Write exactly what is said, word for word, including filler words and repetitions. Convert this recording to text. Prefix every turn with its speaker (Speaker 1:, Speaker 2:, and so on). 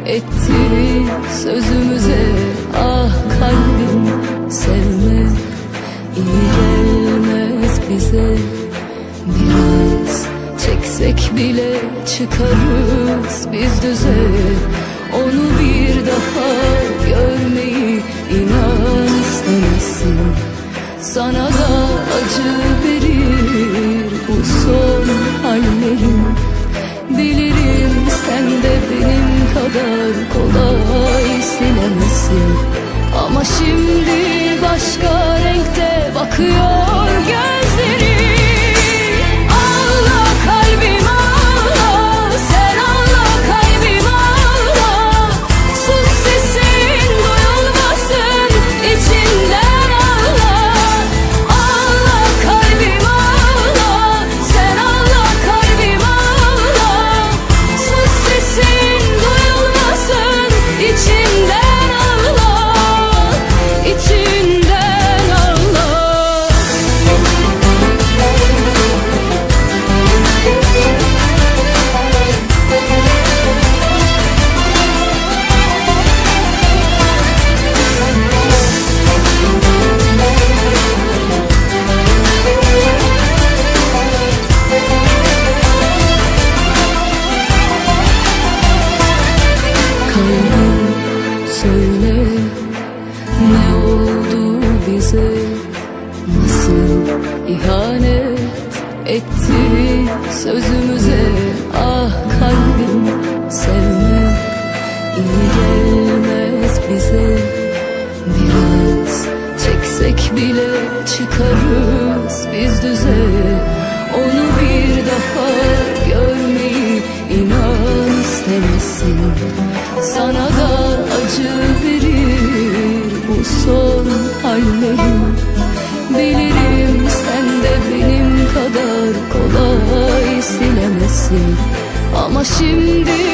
Speaker 1: etti sözümüze. Ah kalbim, sevme iyi gelmez bize. Biraz çeksek bile çıkarız biz düze. Onu bir daha görmeyi inan istemezsin. Sana da acı verir bu son hallerim. Bilirim sen de benim kadar kolay silemezsin. Ama şimdi başka renkte bakıyor gözlerim. Söyle ne oldu bize, nasıl ihanet etti sözümüze. Ah kalbim, sevme iyi gelmez bize. Biraz çeksek bile çıkarız biz düze. Onu bir daha görmeyi inan istemezsin. Sana da acı verir bu son hallerim. Bilirim sen de benim kadar kolay silemezsin. Ama şimdi